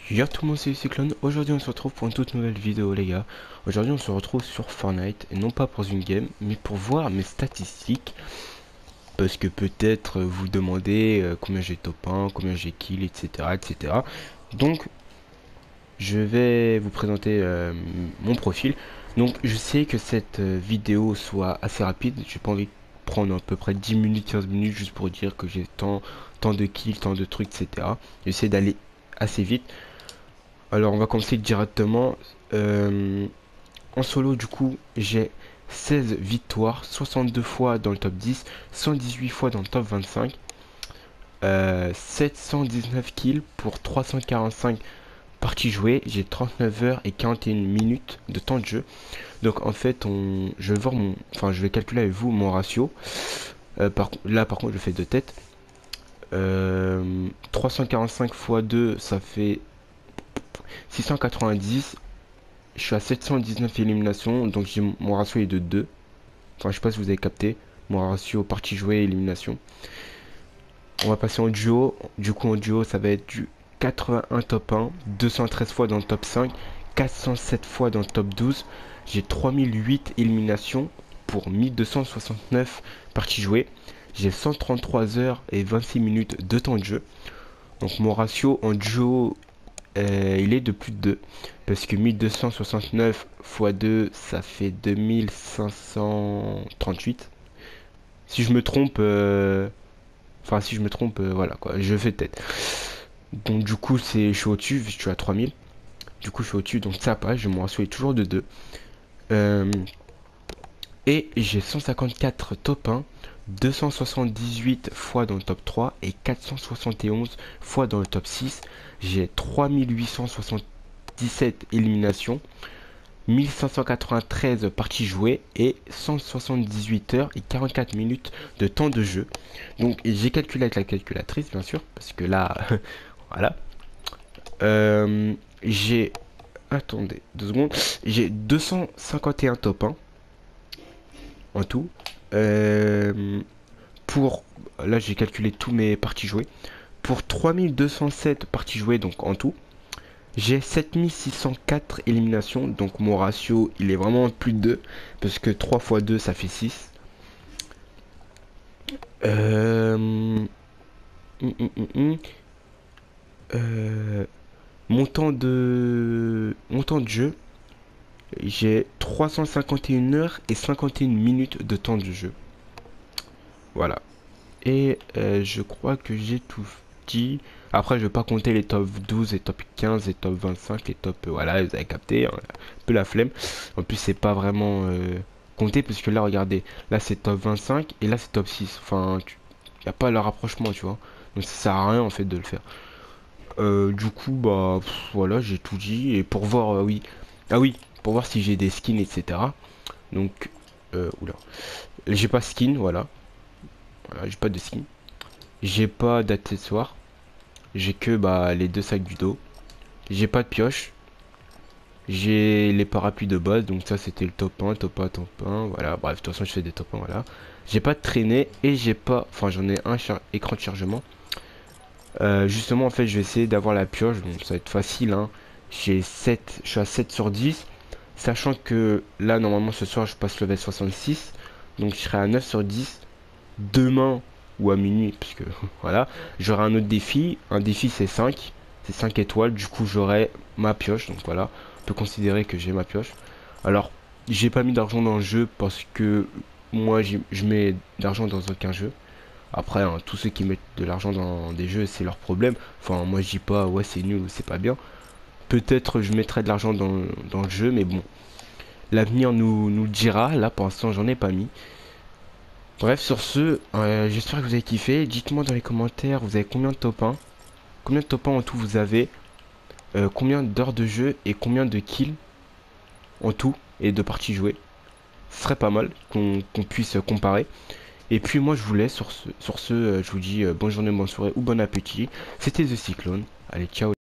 Yo tout le monde, c'est Cyclone. Aujourd'hui on se retrouve pour une toute nouvelle vidéo les gars. Aujourd'hui on se retrouve sur Fortnite et non pas pour une game mais pour voir mes statistiques. Parce que peut-être vous demandez combien j'ai top 1, combien j'ai kill, etc. etc. Donc je vais vous présenter mon profil. Donc je sais que cette vidéo soit assez rapide. J'ai pas envie de prendre à peu près 10 minutes, 15 minutes juste pour dire que j'ai tant de kills, tant de trucs, etc. J'essaie d'aller assez vite. Alors on va commencer directement. En solo du coup j'ai 16 victoires, 62 fois dans le top 10, 118 fois dans le top 25, 719 kills pour 345 parties jouées. J'ai 39 heures et 41 minutes de temps de jeu. Donc en fait je vais voir je vais calculer avec vous mon ratio. Là par contre je fais de tête. 345 x 2 ça fait 690. Je suis à 719 éliminations, donc mon ratio est de 2. Enfin, je sais pas si vous avez capté. Mon ratio partie jouée élimination. On va passer en duo. Du coup, en duo, ça va être du 81 top 1, 213 fois dans le top 5, 407 fois dans le top 12. J'ai 3008 éliminations pour 1269 parties jouées. J'ai 133 heures et 26 minutes de temps de jeu. Donc mon ratio en duo il est de plus de 2 parce que 1269 x 2 ça fait 2538. Si je me trompe voilà quoi, je fais tête. Donc du coup je suis au-dessus, je suis à 3000. Du coup je suis au-dessus, donc ça passe, je me ratio toujours de 2. Et j'ai 154 top 1, 278 fois dans le top 3 et 471 fois dans le top 6. J'ai 3877 éliminations, 1593 parties jouées et 178 heures et 44 minutes de temps de jeu. Donc j'ai calculé avec la calculatrice bien sûr, parce que là, voilà. J'ai... Attendez, 2 secondes. J'ai 251 top 1 en tout. Pour là j'ai calculé tous mes parties jouées. Pour 3207 parties jouées, donc en tout, j'ai 7604 éliminations. Donc mon ratio il est vraiment plus de 2 parce que 3 x 2 ça fait 6. Mon temps de jeu, j'ai 351 heures et 51 minutes de temps de jeu. Voilà. Et je crois que j'ai tout dit. Après, je vais pas compter les top 12, les top 15, les top 25, les top... voilà, vous avez capté, hein, un peu la flemme. En plus, c'est pas vraiment compté, parce que là, regardez, là, c'est top 25, et là, c'est top 6. Enfin, il n'y a pas le rapprochement, tu vois. Donc, ça sert à rien, en fait, de le faire. Du coup, bah, voilà, j'ai tout dit. Et pour voir, oui. Ah oui, pour voir si j'ai des skins, etc. Donc, oula. J'ai pas skin, voilà. Voilà, j'ai pas de skin. J'ai pas d'accessoires. J'ai que bah, les 2 sacs du dos. J'ai pas de pioche. J'ai les parapluies de base. Donc ça c'était le top 1, top 1, top 1. Voilà, bref, de toute façon je fais des top 1, voilà. J'ai pas de traînée et j'ai pas... Enfin j'en ai un écran de chargement. Justement en fait je vais essayer d'avoir la pioche. Donc ça va être facile, hein. J'ai 7, je suis à 7 sur 10. Sachant que là normalement ce soir je passe level 66. Donc je serai à 9 sur 10. Demain ou à minuit, parce que voilà, j'aurai un autre défi. Un défi c'est 5, c'est 5 étoiles. Du coup j'aurai ma pioche. Donc voilà, on peut considérer que j'ai ma pioche. Alors j'ai pas mis d'argent dans le jeu parce que moi je mets d'argent dans aucun jeu. Après hein, tous ceux qui mettent de l'argent dans des jeux c'est leur problème. Enfin moi je dis pas ouais c'est nul ou c'est pas bien. Peut-être je mettrai de l'argent dans le jeu, mais bon, l'avenir nous le dira. Là pour l'instant j'en ai pas mis. Bref, sur ce, j'espère que vous avez kiffé. Dites-moi dans les commentaires, vous avez combien de top 1? Combien de top 1 en tout vous avez? Combien d'heures de jeu et combien de kills en tout et de parties jouées? Ce serait pas mal qu'on puisse comparer. Et puis moi je vous laisse sur ce, je vous dis bonne journée, bonne soirée ou bon appétit. C'était The Cyclone. Allez, ciao.